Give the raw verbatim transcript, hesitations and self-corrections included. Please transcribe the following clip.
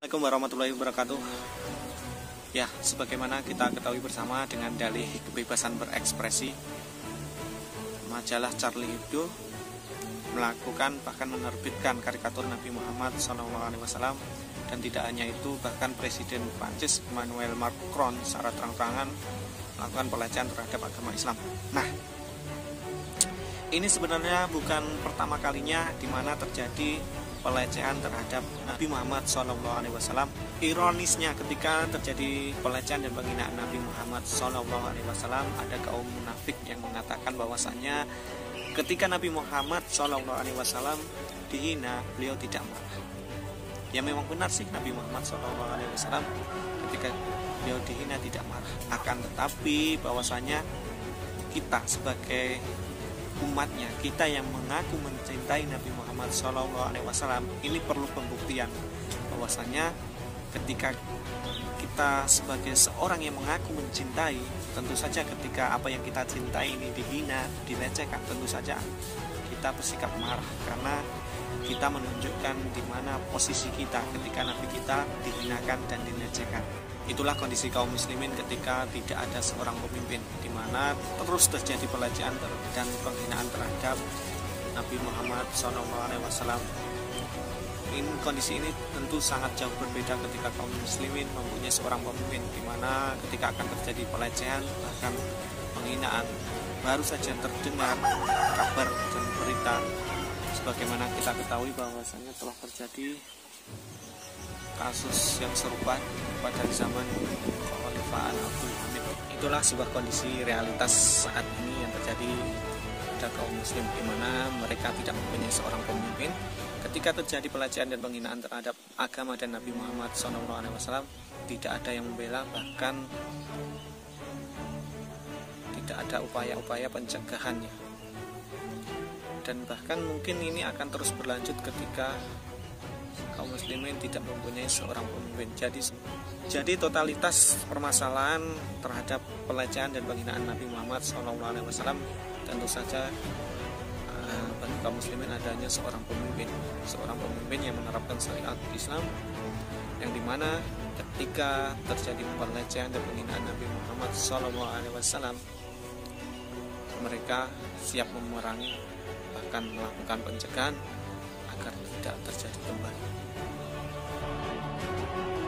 Assalamualaikum warahmatullahi wabarakatuh. Ya, sebagaimana kita ketahui bersama dengan dalih kebebasan berekspresi, majalah Charlie Hebdo melakukan bahkan menerbitkan karikatur Nabi Muhammad shallallahu alaihi wasallam, dan tidak hanya itu, bahkan Presiden Prancis Emmanuel Macron secara terang-terangan melakukan pelecehan terhadap agama Islam. Nah, ini sebenarnya bukan pertama kalinya di mana terjadi pelecehan terhadap Nabi Muhammad shallallahu alaihi wasallam. Ironisnya, ketika terjadi pelecehan dan penghinaan Nabi Muhammad shallallahu alaihi wasallam, ada kaum munafik yang mengatakan bahwasanya ketika Nabi Muhammad shallallahu alaihi wasallam dihina, beliau tidak marah. Ya, memang benar sih, Nabi Muhammad shallallahu alaihi wasallam ketika beliau dihina tidak marah. Akan tetapi bahwasanya kita sebagai umatnya, kita yang mengaku mencintai Nabi Muhammad shallallahu alaihi wasallam, ini perlu pembuktian bahwasanya ketika kita sebagai seorang yang mengaku mencintai, tentu saja ketika apa yang kita cintai ini dihina, dilecehkan, tentu saja kita bersikap marah, karena kita menunjukkan di mana posisi kita ketika Nabi kita dihinakan dan dilecehkan. Itulah kondisi kaum muslimin ketika tidak ada seorang pemimpin, di mana terus terjadi pelecehan dan penghinaan terhadap Nabi Muhammad shallallahu alaihi wasallam. In, kondisi ini tentu sangat jauh berbeda ketika kaum muslimin mempunyai seorang pemimpin, di mana ketika akan terjadi pelecehan bahkan penghinaan, baru saja terdengar kabar dan berita, sebagaimana kita ketahui bahwasanya telah terjadi kasus yang serupa pada zaman kekhalifahan Abdul Hamid. Itulah sebuah kondisi realitas saat ini yang terjadi pada kaum muslim, di mana mereka tidak mempunyai seorang pemimpin. Ketika terjadi pelecehan dan penghinaan terhadap agama dan Nabi Muhammad shallallahu alaihi wasallam, tidak ada yang membela, bahkan tidak ada upaya-upaya pencegahannya. Dan bahkan mungkin ini akan terus berlanjut ketika kaum muslimin tidak mempunyai seorang pemimpin. Jadi, jadi totalitas permasalahan terhadap pelecehan dan penghinaan Nabi Muhammad shallallahu alaihi wasallam, tentu saja uh, bagi kaum muslimin adanya seorang pemimpin, seorang pemimpin yang menerapkan syariat Islam, yang dimana ketika terjadi pelecehan dan penghinaan Nabi Muhammad shallallahu alaihi wasallam, mereka siap memerangi, bahkan melakukan pencegahan agar tidak terjadi kembali.